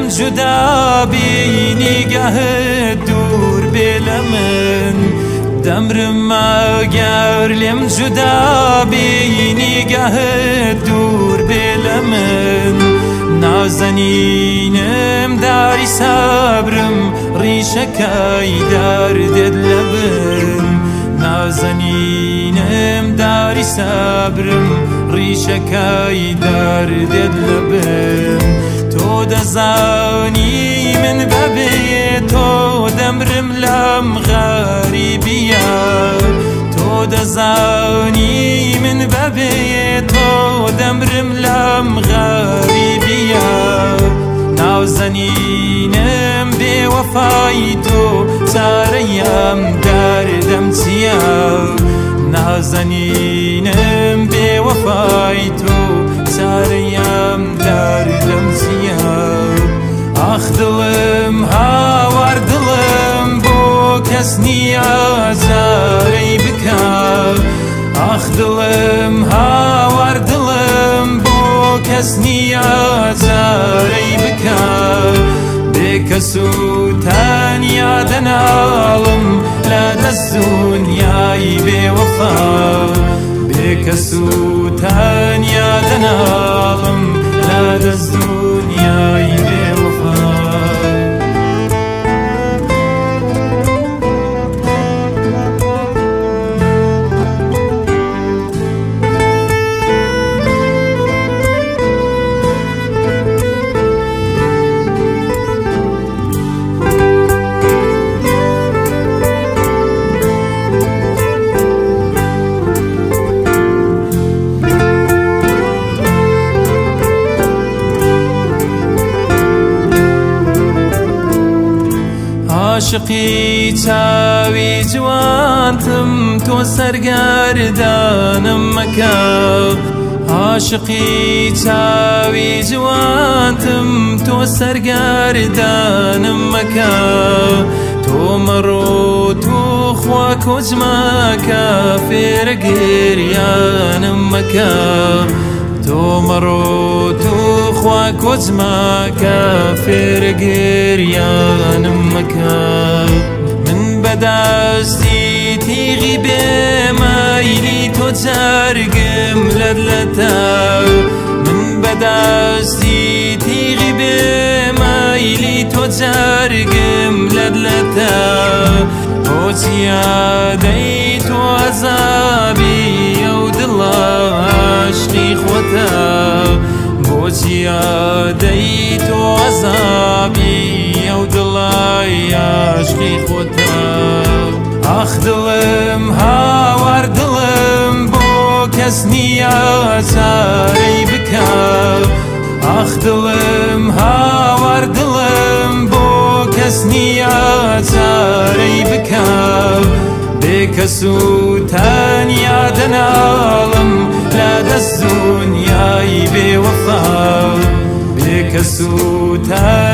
جدا بینی گه دور بلمن دمرم اگر لم جدا بینی گه دور بلمن نازنینم داری صبرم ریشکای دردت لبن نازنینم داری صبرم ریشکای دردت لبن تو دزانی من ببی تو دمرم لم غریبیا تو دزانی من ببی تو دمرم لم غریبیا نازنینم بی وفای تو ساریم دردم چیا نازنینم بی وفای تو ساریم دردم چیا آخ دلم هاور دلم بو کس نیازاری بکا آخ دلم هاور دلم بو کس نیازاری بکا بکسو تانیا دنالم لدست دنیای بی وفا بکسو تانیا دنالم لدست دنیای بی وفا عاشقی چاوی جوانتم تو سرگردانم مکا عاشقی چاوی جوانتم تو سرگردانم مکا تو مرو تو خوا کجما کافر گریانم مکا تو مرو تو خوا کجما کافر گریانم مکا من بدستی تیغی بمایلی تو جرگم لدلتا من بدستی تیغی بمایلی تو جرگم لدلتا تو زیادی تو عذابی او دلا عشقی خوتا بو زیادی تو عذابی او دلای عشقی خوتا آخ دلم هاور دلم بو کس نیازاری بکا آخ دلم هاور دلم بو کس نیازاری بکا بکسو تانیا دنالم لدست دنیای بی وفا بکسو تانیا